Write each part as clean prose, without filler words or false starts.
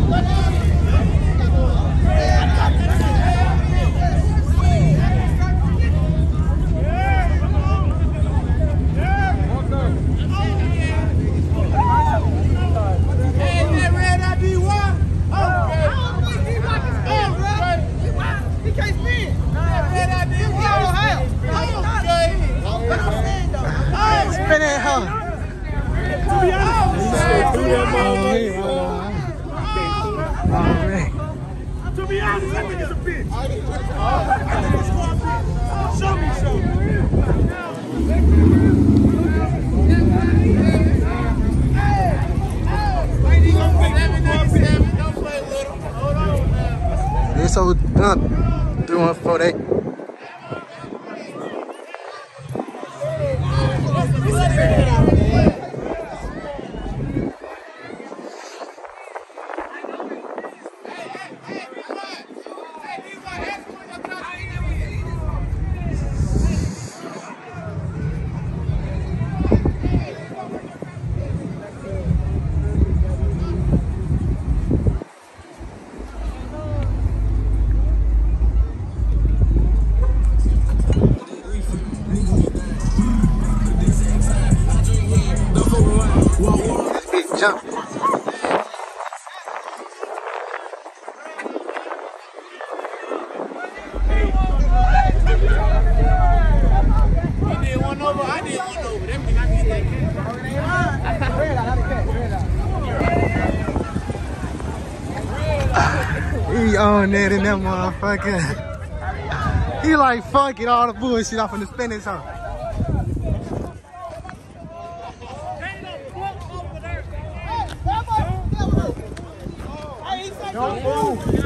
To be honest, that nigga's a bitch. Show me something. It's so done. 3148. Jump. He did one over, I did one over. That means I get that. He on that in that motherfucker. He like, fuck it, all the bullshit off in the spinach, huh? Don't move.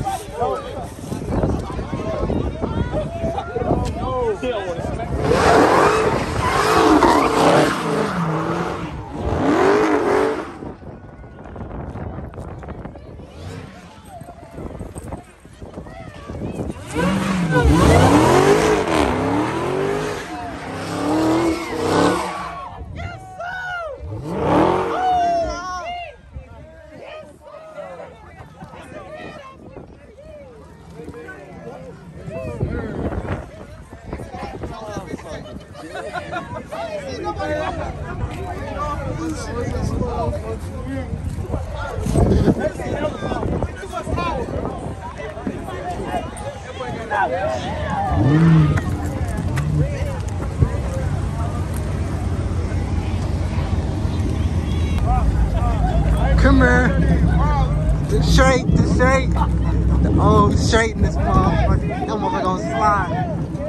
Come here. The straight. The old straight in this motherfucker. That motherfucker gonna slide.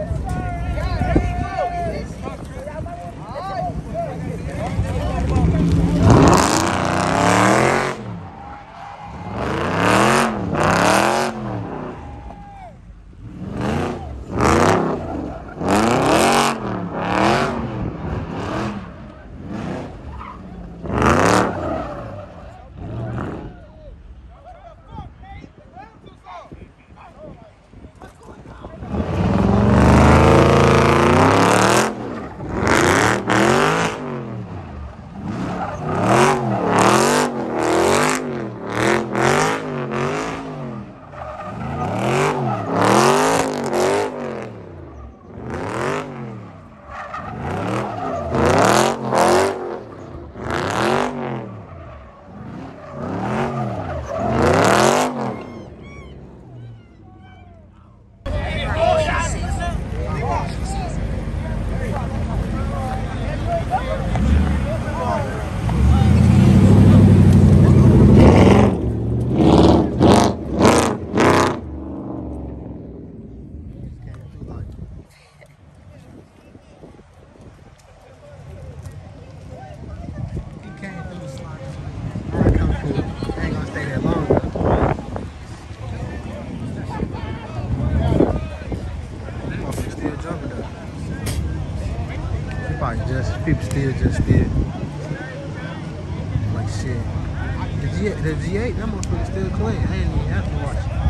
People still just did. Like shit. The G8, that motherfucker still clean. I ain't even have to watch it.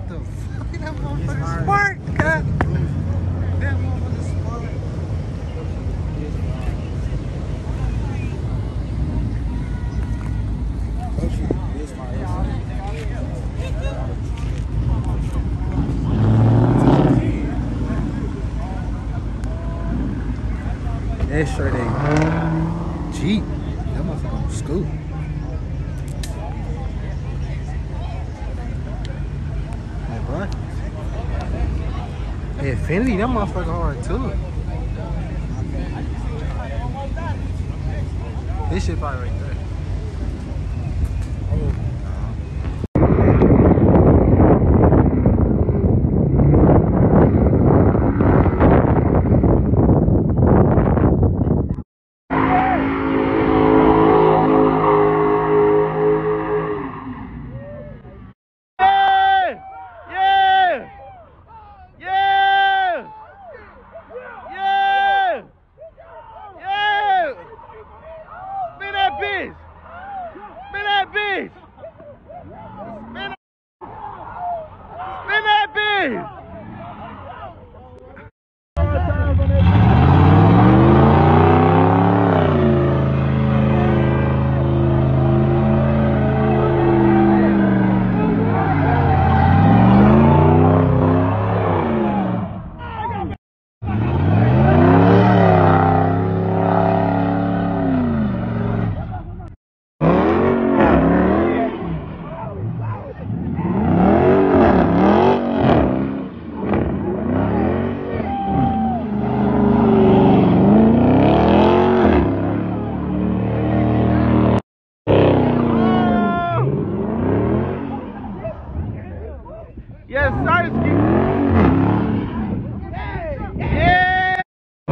the fuck? That motherfucker spark, cut. That motherfucker spark. That straight a Jeep. That motherfucker on scoot. Hey, bro. Hey, Infinity, that motherfucker hard too. This shit probably right there. Yes, Sarsky. Yeah.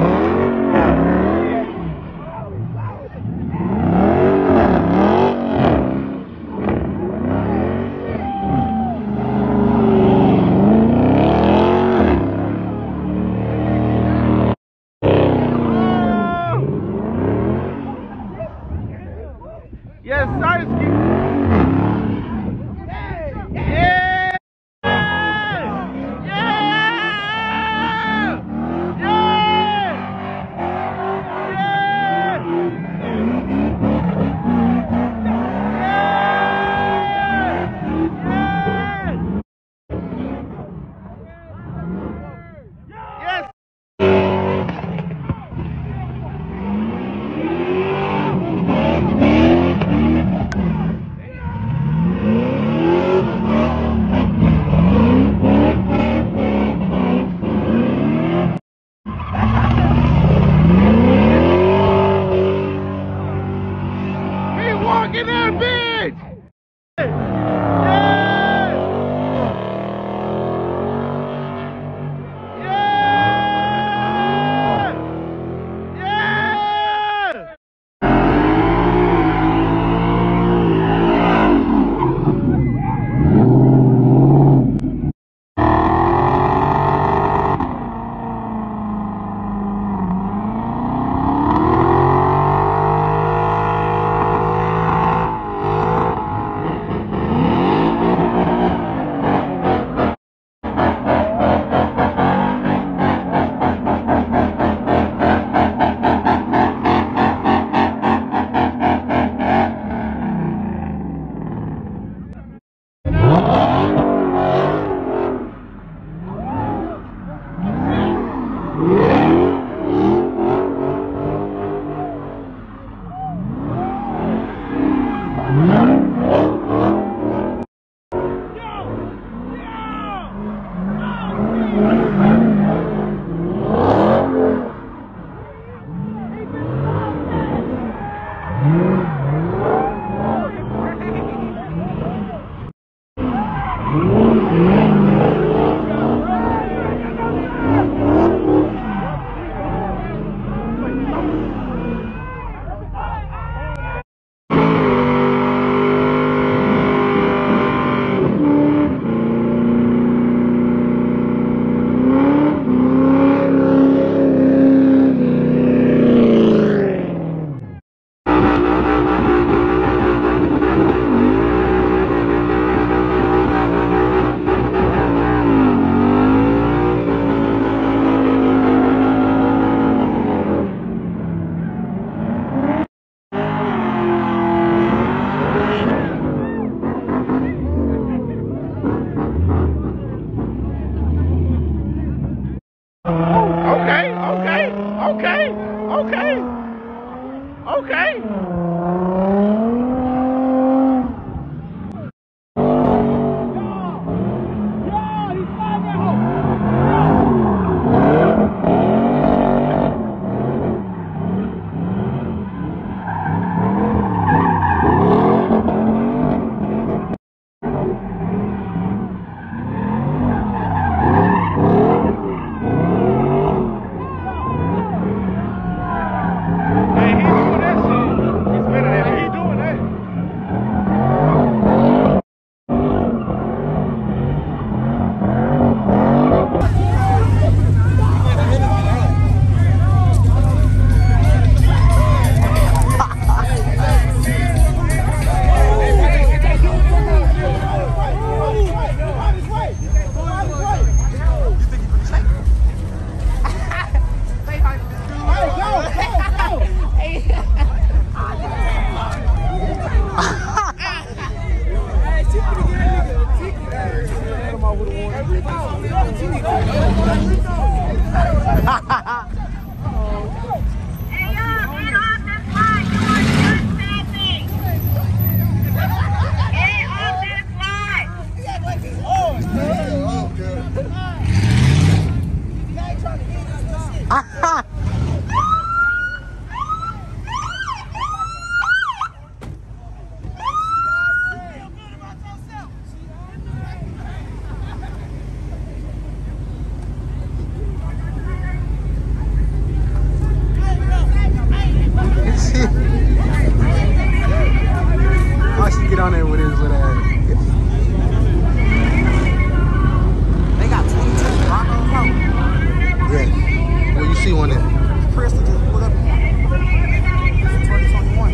Yes, Sarsky. Yeah. Why she get on there with his little ass? They got 22 Broncos out. Yeah. Well, you see one there. Crystal just pulled up. 2021.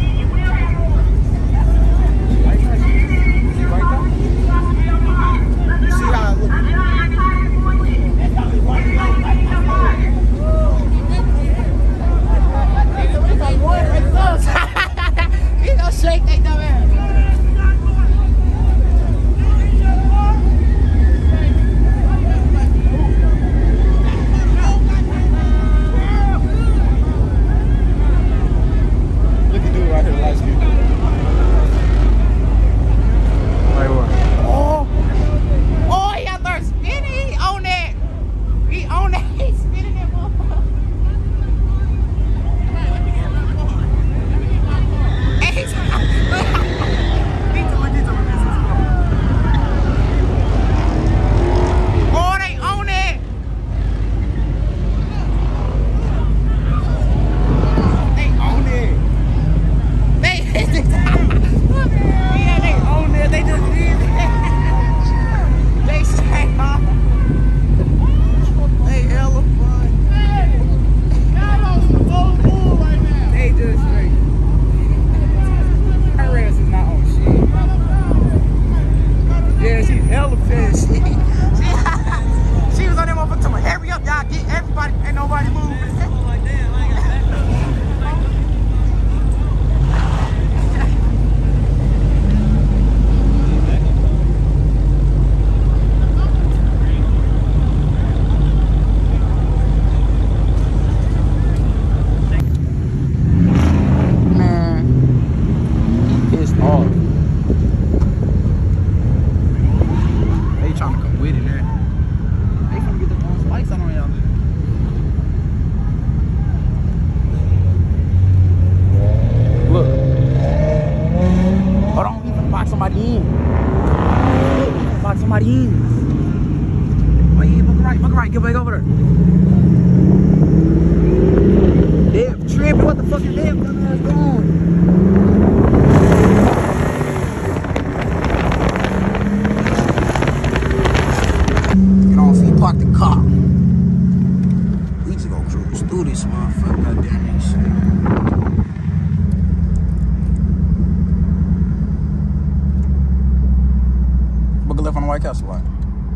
See right there? You see how it looks? He gonna shake that dumb ass. Look at dude right here, light skin. Like what? Oh, he out there spinning. He on that. He on that. He's spinning that motherfucker. Oh, they own it. They own it. Yeah, they own it. They just did it. They straight off. They hella fun. They just straight. Her ass is not on shit. Yeah, she hella pissed. She was on that motherfucker telling me, hurry up, y'all, get everybody, ain't nobody moving. Somebody in. Oh yeah, fuck right, get back over there. Damn, tripping, what the fuck is that dumbass doing? Get on, see, park the car. We just gonna cruise through this motherfucker, goddamn that shit. Left on the White Castle line.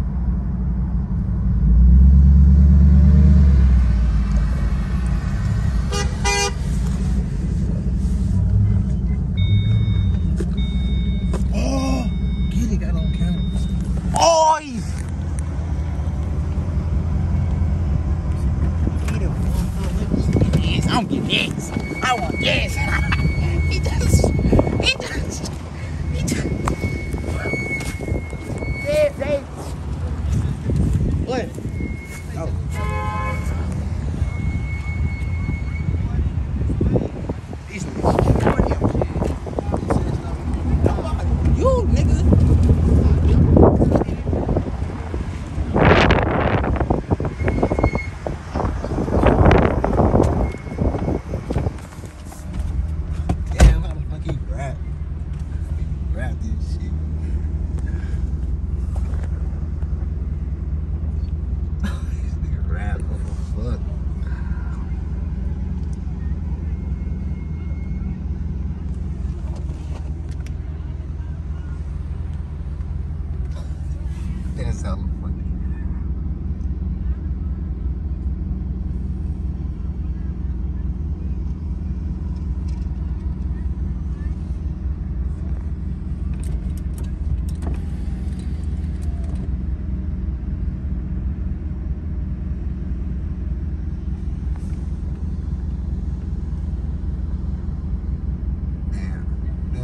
Oh, get it, got on camera. Oh, yes, I'm getting this. I want this. He just. What? Oh. These niggas. You nigga. Damn, how the fuck he rap? Rap this shit. Fuck. That's hella funny.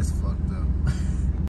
That's fucked up.